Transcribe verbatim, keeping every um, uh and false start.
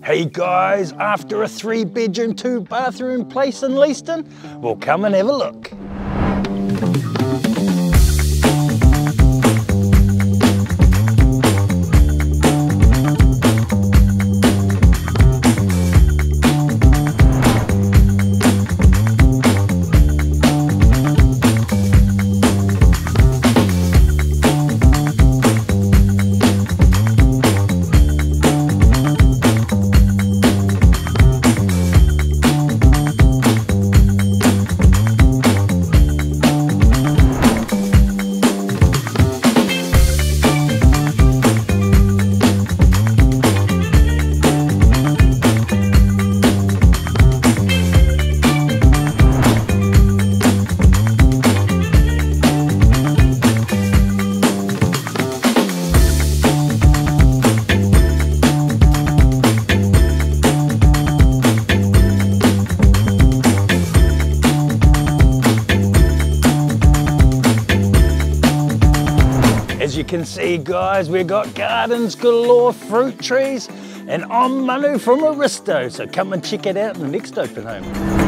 Hey guys, after a three bedroom, two bathroom place in Leeston, we'll come and have a look. As you can see guys, we've got gardens galore, fruit trees, and I'm Manu from Arizto, so come and check it out in the next open home.